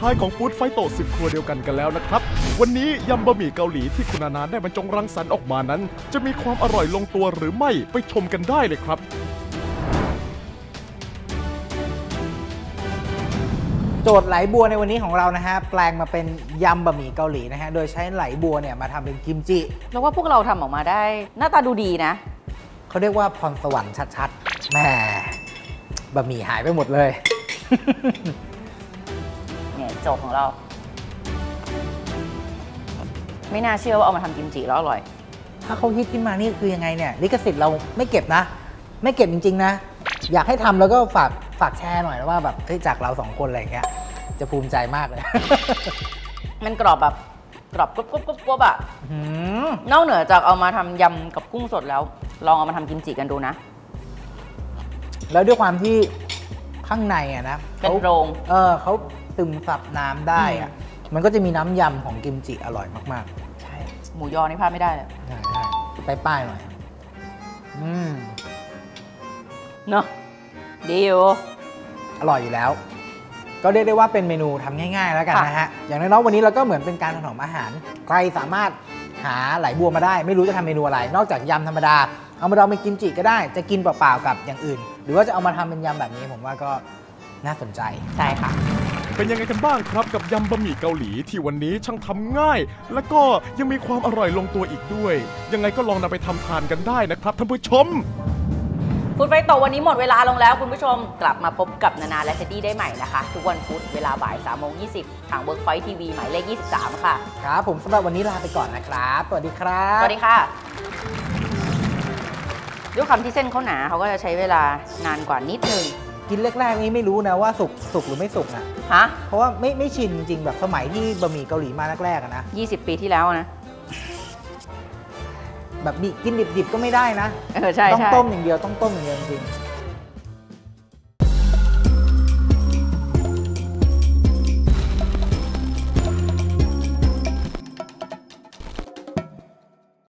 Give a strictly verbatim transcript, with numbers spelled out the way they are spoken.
ท้ายของฟู้ดไฟโตสิบครัวเดียวกันกันแล้วนะครับวันนี้ยำบะหมี่เกาหลีที่คุณนานาได้บรรจงรังสรรค์ออกมานั้นจะมีความอร่อยลงตัวหรือไม่ไปชมกันได้เลยครับโจทย์ไหลบัวในวันนี้ของเรานะฮะแปลงมาเป็นยำบะหมี่เกาหลีนะฮะโดยใช้ไหลบัวเนี่ยมาทำเป็นกิมจิแล้วว่าพวกเราทำออกมาได้หน้าตาดูดีนะเขาเรียกว่าพรสวรรค์ชัดๆแหมบะหมี่หายไปหมดเลยเนี่ยโจทย์ของเราไม่น่าเชื่อว่าเอามาทำกิมจิแล้วอร่อยถ้าเขาฮิตขึ้นมานี่คือยังไงเนี่ยลิขสิทธิ์เราไม่เก็บนะไม่เก็บจริงๆนะอยากให้ทำแล้วก็ฝากฝากแชร์หน่อยนะว่าแบบเฮ้ยจากเราสองคนอะไรอย่างเงี้ยจะภูมิใจมากเลยมันกรอบแบบกรอบกรุบกรุบกรุบกรุบอ่ะนอกเหนือจากเอามาทำยำกับกุ้งสดแล้วลองเอามาทำกิมจิกันดูนะแล้วด้วยความที่ข้างในอะนะเป็นโรงเออเขาซึมซับน้ำได้อะมันก็จะมีน้ำยำของกิมจิอร่อยมากๆใช่หมูยอนี่พลาดไม่ได้เลยใช่ใช่ไปป้ายหน่อยอืมเนาะดีอยู่อร่อยอยู่แล้วก็เรียกได้ว่าเป็นเมนูทำง่ายๆแล้วกันนะฮะอย่างน้อยๆวันนี้เราก็เหมือนเป็นการถนอมอาหารใครสามารถหาไหลบัวมาได้ไม่รู้จะทำเมนูอะไรนอกจากยำธรรมดาเอามาดองเป็นกิมจิก็ได้จะกินเปล่าๆกับอย่างอื่นหรือว่าจะเอามาทำเป็นยำแบบนี้ผมว่าก็น่าสนใจใช่ค่ะเป็นยังไงกันบ้างครับกับยำบะหมี่เกาหลีที่วันนี้ช่างทำง่ายและก็ยังมีความอร่อยลงตัวอีกด้วยยังไงก็ลองนำไปทำทานกันได้นะครับท่านผู้ชมฟู้ดไฟโตวันนี้หมดเวลาลงแล้วคุณผู้ชมกลับมาพบกับนานาและเท็ดดี้ได้ใหม่นะคะทุกวันพุธเวลาบ่ายสามโมงยี่สิบทาง Workpoint ที วี หมายเลขยี่สิบสามค่ะครับผมสำหรับวันนี้ลาไปก่อนนะครับสวัสดีครับสวัสดีค่ะด้วยคำที่เส้นเขาหนาเขาก็จะใช้เวลานานกว่านิดนึงกินแรกๆนี้ไม่รู้นะว่าสุกสุกหรือไม่สุกนะฮะเพราะว่าไม่ไม่ชินจริงแบบสมัยที่บะหมี่เกาหลีมาแรกๆนะยี่สิบปีที่แล้วนะแบบกินดิบๆก็ไม่ได้นะเออใช่ต้องต้มอย่างเดียวต้องต้มอย่างเดียวจริง